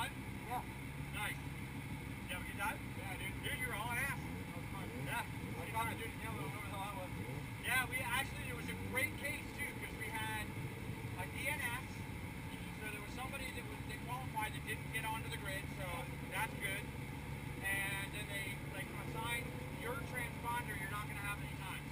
fun? Yeah. Nice. Did you have a good time? Yeah, dude. Dude, you were all ass. That was fun. Yeah. I thought I didn't yell whatever the hell I was. Yeah, we actually, it was a great case too, because we had a DNS. So there was somebody that they qualified that didn't get onto the grid, so that's good. And then they like assigned your transponder, you're not going to have any times.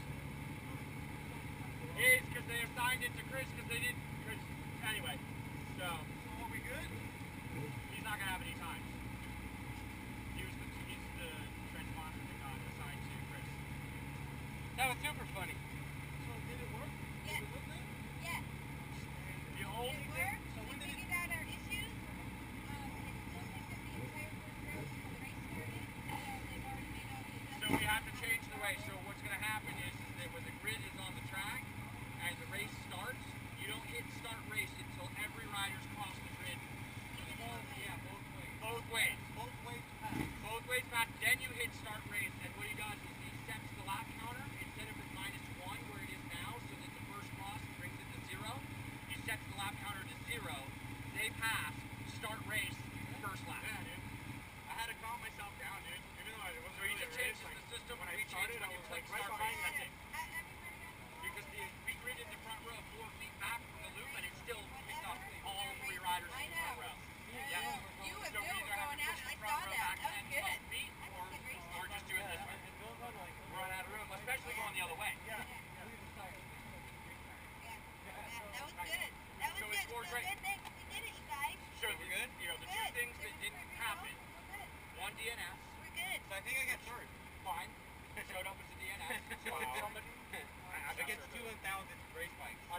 It's because they assigned it to Chris because they didn't, anyway. So are we good? he's not going to have any times. He's the transponder that got assigned to Chris. That was super funny. So did it work? Yeah. Was it good thing? Yeah. The only It thing, worked. so We when did it- figured out our issues. It still took them the entire first round before the race started. They've already made all the adjustments. so we have to change the race. So what's going to happen is that when the grid is on the track and the race starts, you don't hit start race until every rider's crossed the grid. Yeah, both ways. Both ways. Both ways pass. Both ways back, then you hit start race, and what he does is he sets the lap counter instead of at -1 where it is now, so that the first cross brings it to 0. He sets the lap counter to 0. They pass, start race, first lap. Yeah, dude. I had to calm myself down, dude. Even though it wasn't So he really just a race, changes like, the system when I we started, changed I when you was click like right start behind race. that thing. Because we gridded the front row 4 feet back from the loop, and it still picked up all 3 riders in the front row. Yeah. You and Bill were going out, and I saw that. That was good. Feet, I think the race or just do it this way. And don't run like Run out of room, especially going the other way. yeah. Look at the side. Yeah, that was good. That was So it good. scores So right. good thing we did it, you guys. So we're good. You know, the two Good. things It that was didn't perfect. happen. We're good. One DNS. We're good. So I think I got third. Fine. Showed up as a DNS. Wow. Somebody. Against 2,000 race bikes.